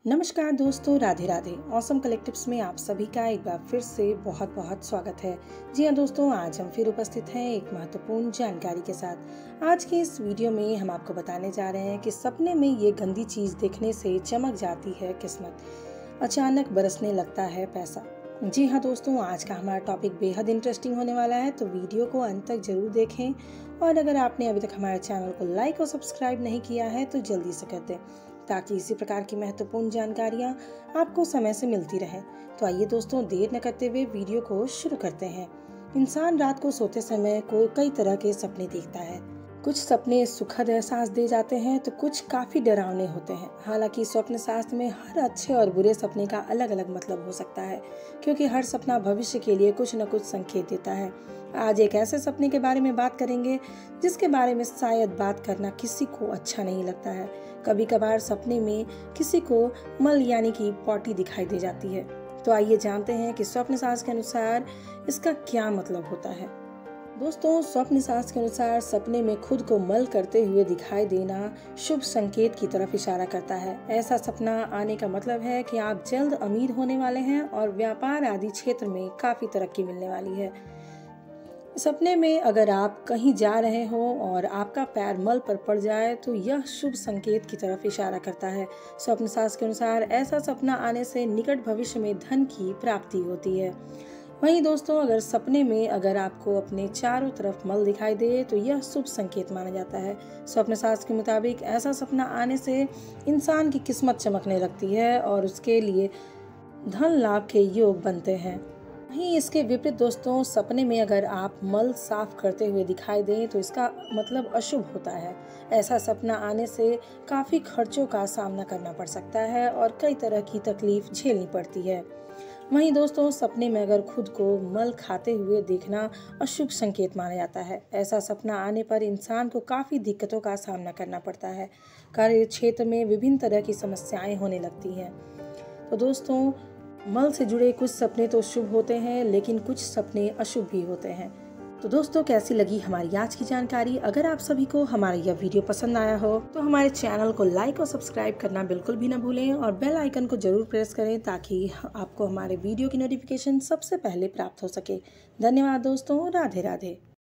नमस्कार दोस्तों, Radhe Radhe. Awesome collectives में आप सभी का एक बार फिर से बहुत बहुत स्वागत है। जी हाँ दोस्तों, आज हम फिर उपस्थित हैं एक महत्वपूर्ण जानकारी के साथ। आज की इस वीडियो में हम आपको बताने जा रहे हैं कि सपने में ये गंदी चीज देखने से चमक जाती है किस्मत, अचानक बरसने लगता है पैसा। जी हाँ दोस्तों, आज का हमारा टॉपिक बेहद इंटरेस्टिंग होने वाला है, तो वीडियो को अंत तक जरूर देखें। और अगर आपने अभी तक हमारे चैनल को लाइक और सब्सक्राइब नहीं किया है तो जल्दी से कर दें, ताकि इसी प्रकार की महत्वपूर्ण जानकारियाँ आपको समय से मिलती रहे। तो आइए दोस्तों, देर न करते हुए वीडियो को शुरू करते हैं। इंसान रात को सोते समय को कई तरह के सपने देखता है। कुछ सपने सुखद एहसास दे जाते हैं तो कुछ काफी डरावने होते हैं। हालांकि स्वप्न शास्त्र में हर अच्छे और बुरे सपने का अलग अलग मतलब हो सकता है, क्योंकि हर सपना भविष्य के लिए कुछ न कुछ संकेत देता है। आज एक ऐसे सपने के बारे में बात करेंगे जिसके बारे में शायद बात करना किसी को अच्छा नहीं लगता है। कभी कभार सपने में किसी को मल यानी कि पॉटी दिखाई दे जाती है। तो आइए जानते हैं कि स्वप्न शास्त्र के अनुसार इसका क्या मतलब होता है। दोस्तों, स्वप्न शास्त्र के अनुसार सपने में खुद को मल करते हुए दिखाई देना शुभ संकेत की तरफ इशारा करता है। ऐसा सपना आने का मतलब है कि आप जल्द अमीर होने वाले हैं और व्यापार आदि क्षेत्र में काफी तरक्की मिलने वाली है। सपने में अगर आप कहीं जा रहे हो और आपका पैर मल पर पड़ जाए तो यह शुभ संकेत की तरफ इशारा करता है। स्वप्न शास्त्र के अनुसार ऐसा सपना आने से निकट भविष्य में धन की प्राप्ति होती है। वहीं दोस्तों, अगर सपने में अगर आपको अपने चारों तरफ मल दिखाई दे तो यह शुभ संकेत माना जाता है। स्वप्न शास्त्र के मुताबिक ऐसा सपना आने से इंसान की किस्मत चमकने लगती है और उसके लिए धन लाभ के योग बनते हैं। वहीं इसके विपरीत दोस्तों, सपने में अगर आप मल साफ करते हुए दिखाई दें तो इसका मतलब अशुभ होता है। ऐसा सपना आने से काफी खर्चों का सामना करना पड़ सकता है और कई तरह की तकलीफ झेलनी पड़ती है। वहीं दोस्तों, सपने में अगर खुद को मल खाते हुए देखना अशुभ संकेत माना जाता है। ऐसा सपना आने पर इंसान को काफी दिक्कतों का सामना करना पड़ता है। कार्य क्षेत्र में विभिन्न तरह की समस्याएं होने लगती हैं। तो दोस्तों, मल से जुड़े कुछ सपने तो शुभ होते हैं, लेकिन कुछ सपने अशुभ भी होते हैं। तो दोस्तों, कैसी लगी हमारी आज की जानकारी? अगर आप सभी को हमारा यह वीडियो पसंद आया हो तो हमारे चैनल को लाइक और सब्सक्राइब करना बिल्कुल भी न भूलें और बेल आइकन को जरूर प्रेस करें, ताकि आपको हमारे वीडियो की नोटिफिकेशन सबसे पहले प्राप्त हो सके। धन्यवाद दोस्तों, राधे राधे।